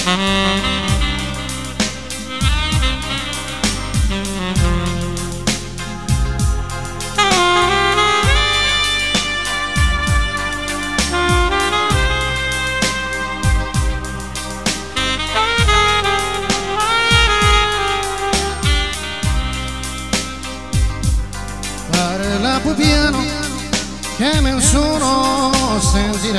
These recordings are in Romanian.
Parla più piano che nessuno sentirà.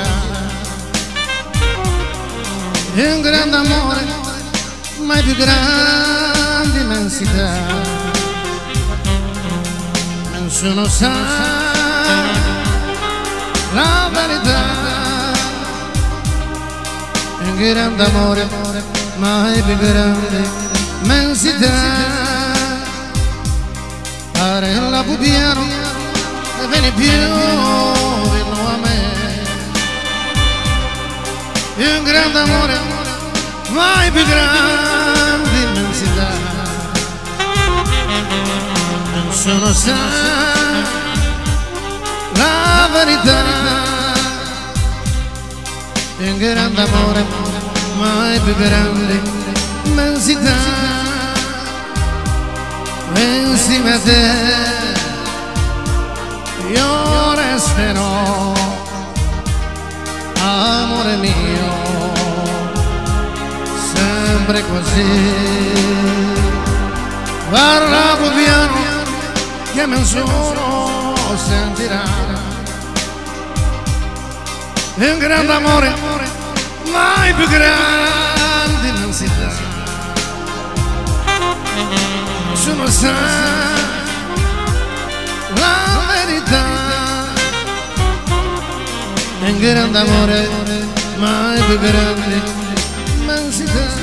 È un grande amore, mai più grande immensità. Nessuno sa la verità. È un grande amore, mai più grande immensità. Parla più piano e vieni più vicino a me. È un grande amore, mai più grande immensità. Nessuno sa la verità. È un grande amore, mai più grande immensità. Insieme a te io resterò, amore mio, sempre così. Parla più piano che nessuno sentirà. È un grande amore, mai più grande immensità. Nessuno sa la verità. È un grande amore, mai più grande immensità.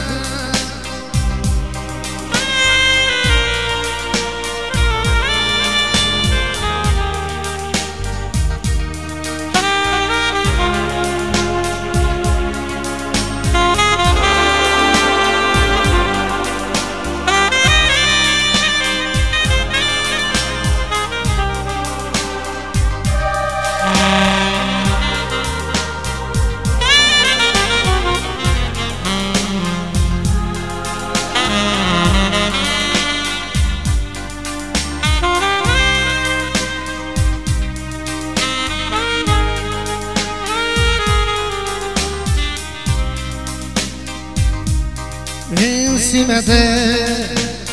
Insieme a te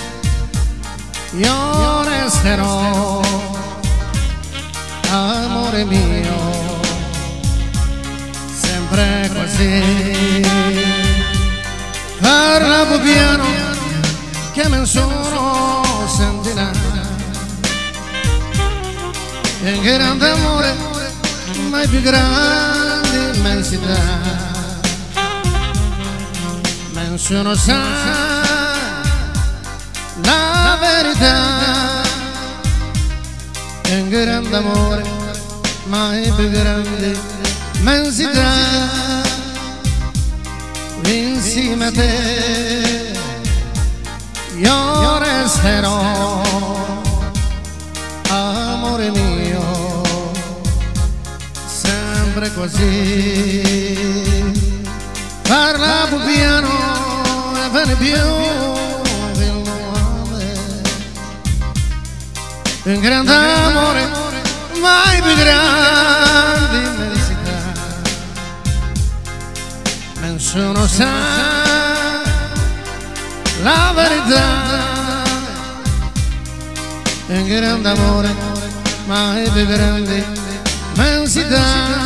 io resterò, amore mio, sempre così. Parla più piano che nessuno sentirà. È un grande amore, mai più grande immensità. Nessuno sa la verità. È un grande amore, mai più grande immensità. Insieme a te io resterò, amore mio, sempre così. Parla più piano e vieni più vicino a me. Un grande amore, mai più grande immensità. Nessuno sa la verità. Un grande amore, mai più grande immensità.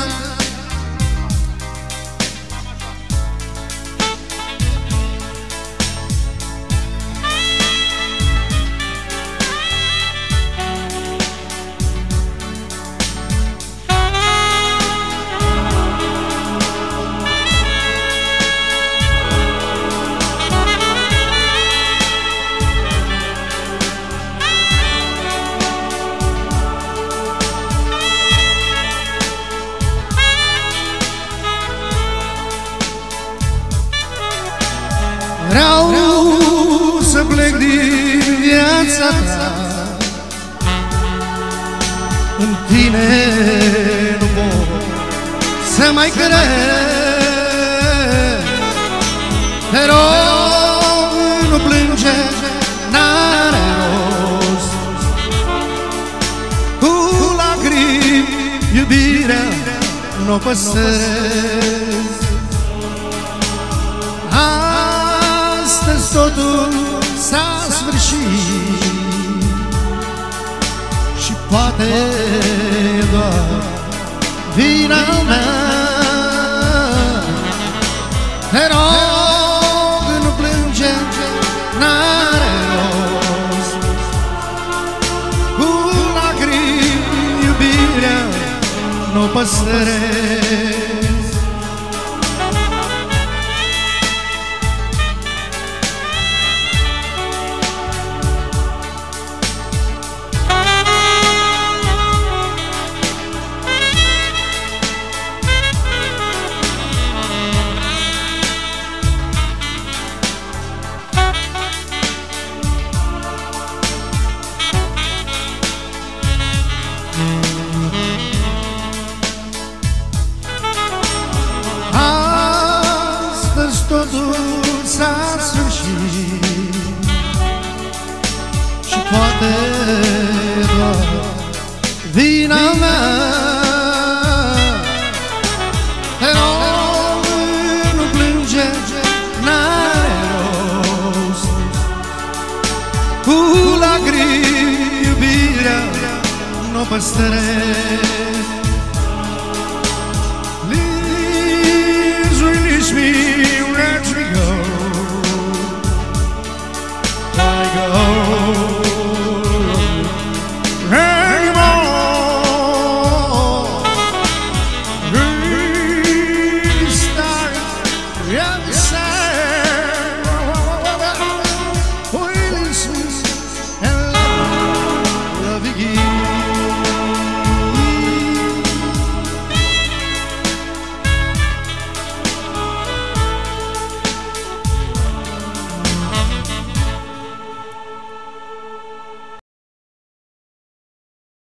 Vreau să plec din viața ta, în tine nu pot să mai cred. Te Te rog, nu plânge, n-are rost. Cu lacrimi iubirea n-o păstrez. Astăzi totul s-a sfârșit și poate doar vina mea. Te rog, nu plânge, n-are rost. Cu lacrimi iubirea n-o păstrez. Astăzi totul s-a sfârșit și poate doar vina mea. Te rog, nu plânge, n-are rost. Cu lacrimi iubirea n-o păstrez.